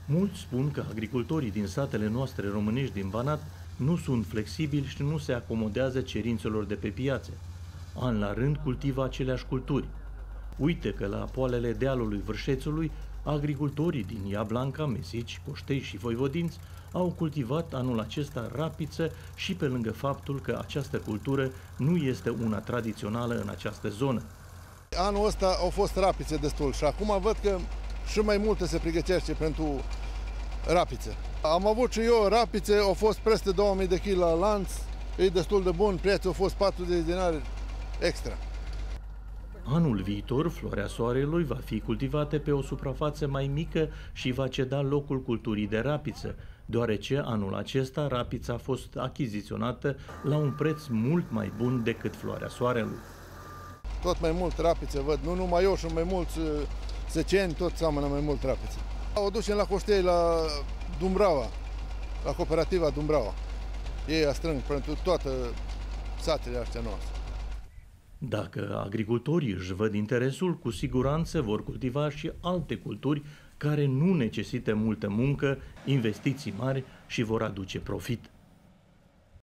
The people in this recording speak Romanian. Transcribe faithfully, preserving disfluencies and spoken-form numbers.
Mulți spun că agricultorii din satele noastre românești din Banat nu sunt flexibili și nu se acomodează cerințelor de pe piață. An la rând cultivă aceleași culturi. Uite că la poalele dealului Vârșețului, agricultorii din Iablanca, Mesici, Coștei și Voivodinți au cultivat anul acesta rapiță și pe lângă faptul că această cultură nu este una tradițională în această zonă. Anul ăsta au fost rapițe destul și acum văd că și mai multe se pregătește pentru rapițe. Am avut și eu rapițe, au fost peste două mii de kilograme la lanț, e destul de bun, prețul a fost patruzeci de dinari extra. Anul viitor, floarea soarelui va fi cultivată pe o suprafață mai mică și va ceda locul culturii de rapiță, deoarece anul acesta rapița a fost achiziționată la un preț mult mai bun decât floarea soarelui. Tot mai mult rapițe văd, nu numai eu, și mai mulți seceni, tot seamănă mai mult rapițe. O ducem la Coștei, la Dumbrava, la cooperativa Dumbrava. Ei strâng pentru toate satele astea noastre. Dacă agricultorii își văd interesul, cu siguranță vor cultiva și alte culturi care nu necesită multă muncă, investiții mari și vor aduce profit.